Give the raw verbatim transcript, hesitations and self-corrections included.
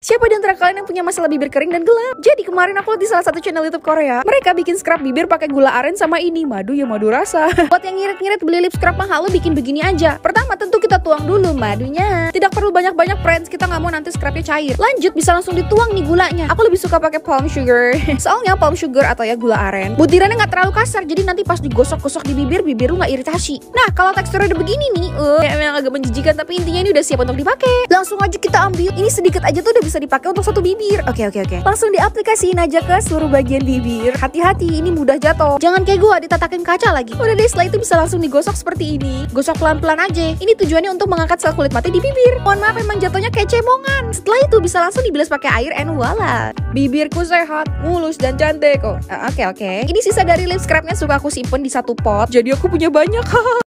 Siapa di antara kalian yang punya masalah bibir kering dan gelap? Jadi kemarin aku lihat di salah satu channel YouTube Korea, mereka bikin scrub bibir pakai gula aren sama ini madu ya madu rasa. Buat yang ngirit-ngirit beli lip scrub mahal, lo bikin begini aja. Pertama tentu kita tuang dulu madunya. Tidak perlu banyak-banyak friends, kita nggak mau nanti scrubnya cair. Lanjut bisa langsung dituang nih gulanya. Aku lebih suka pakai palm sugar. Soalnya palm sugar atau ya gula aren, butirannya nggak terlalu kasar, jadi nanti pas digosok-gosok di bibir, bibir lu nggak iritasi. Nah kalau teksturnya udah begini nih, uh, ya emang agak menjijikan, tapi intinya ini udah siap untuk dipakai. Langsung aja kita ambil. Ini sedikit aja tuh udah bisa dipakai untuk satu bibir. Oke oke oke. Langsung diaplikasiin aja ke seluruh bagian bibir. Hati-hati, ini mudah jatuh. Jangan kayak gua ditatakin kaca lagi. Udah deh, setelah itu bisa langsung digosok seperti ini. Gosok pelan-pelan aja. Ini tujuannya untuk mengangkat sel kulit mati di bibir. Mohon maaf, emang jatuhnya kayak cemongan. Setelah itu bisa langsung dibilas pakai air and voila. Bibirku sehat, mulus dan cantik kok. Oke oke. Ini sisa dari lip scrubnya suka aku simpen di satu pot. Jadi aku punya banyak.